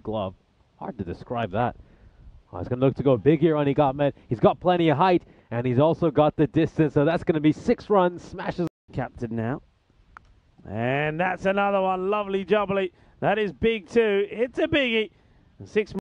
glove. Hard to describe that. Oh, he's going to look to go big here on Igatmed. He's got plenty of height, and he's also got the distance, so that's going to be 6 runs. Smashes. Captain now. And that's another one. Lovely jubbly. That is big too. It's a biggie. 6